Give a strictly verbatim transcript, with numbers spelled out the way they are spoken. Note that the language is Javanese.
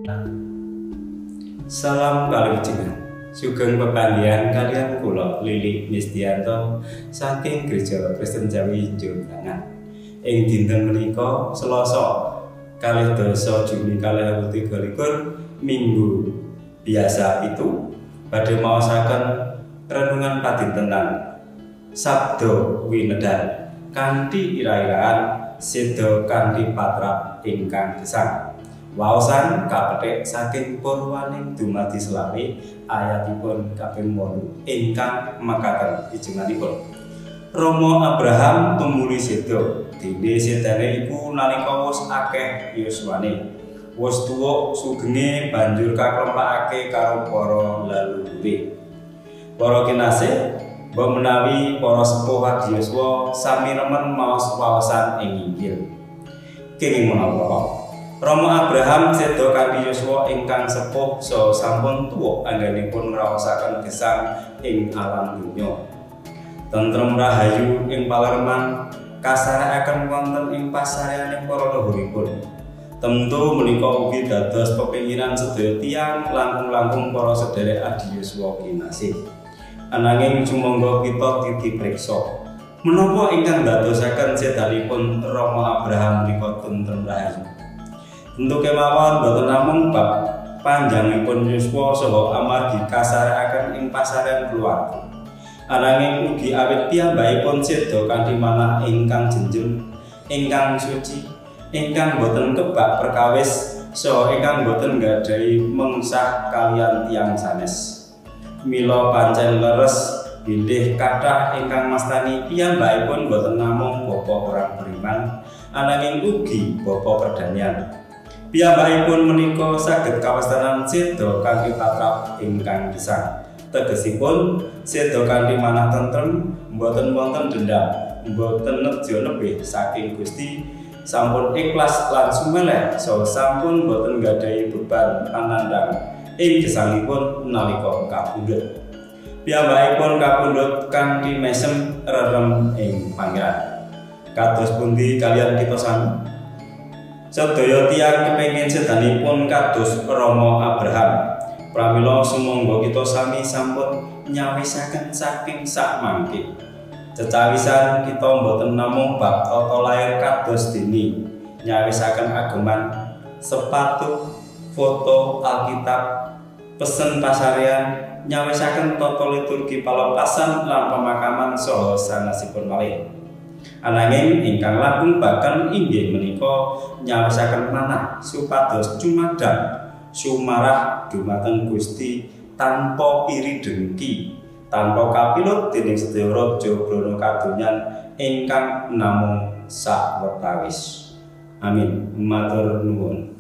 Salam kalujengan, sugeng pepanggihan kalian kula Lili Nistianto saking Gereja Kristen Jawi Jombrangan. Ing dinten menika Selasa kalih dasa Juni kalih ewu tiga likur Minggu biasa itu badhe maosaken renungan padintenan Sabda Winedhan kanthi ira-iraan seda kanthi patrap ingkang gesang. Waosan kapethik saking Purwaning dumadi selawe ayatipun kaping wolu ingkang makaten ijenganipun. Rama Abraham tumuli seda, dene sedane iku nalika wis akeh yuswane. Wis tuwa sugenge banjur kaklempakake karo para leluhure. Para kinasih, mbok menawi para sepuh Hadiyuswa sami remen maos waosan ing Injil. Kenging menawa Rama Abraham seda kanthi yuswa ingkang sepuh saha sampun tuwa anggenipun ngraosaken gesang ing alam donya. Tentrem rahayu ing palereman kasarekaken wonten ing pasareaning para leluhuripun. Tentu menika ugi dados pepinginan sedaya tiyang langkung-langkung para sedherek Hadiyuswa kinasih. Ananging sumangga kita titipriksa menapa ingkang dadosaken sedanipun Rama Abraham menika tentrem rahayu. Tentu kemawon boten namung bab panjangipun yuswa saha amargi kasarekaken ing pasarean keluarga. Ananging ugi awit piyambakipun seda kanthi manah ingkang jenjem, ingkang suci, ingkang boten kebak perkawis saha ingkang boten nggadhahi mengsah kaliyan tiyang sanes. Mila pancen leres bilih kathah ingkang mastani piyambakipun boten namung bapa orang beriman, ananging ugi bapa perdamaian. Piyambakipun menika saged kawastanan seda kanthi patrap ingkang gesang. Tegesipun seda kanthi manah tentrem, mboten wonten dendam, mboten nedya nebih saking Gusti, sampun ikhlas lan sumeleh saha sampun mboten nggadhahi beban panandhang ing gesangipun nalika kapundhut. Piyambakipun kapundhut kanthi mesem rerem ing Pangeran. Kados pundi kaliyan kita sami? Sedaya tiyang kepengin sedanipun kados Rama Abraham. Pramila sumangga kita sami sampun nyawisaken saking sak mangke. Cecawisan kita mboten namung bab tata lair kados dene nyawisaken ageman, sepatu, foto, Alkitab, pesen pasarean, nyawisaken tata liturgi palepasan lan pemakaman saha sanesipun malih. Ananging ingkang langkung baken inggih menika nyawisaken manah supados cumadang sumarah dumateng Gusti tanpa iri dengki, tanpa kapilut dening sedaya raja brana kadonyan ingkang namung sawetawis. Amin. Matur nuwun.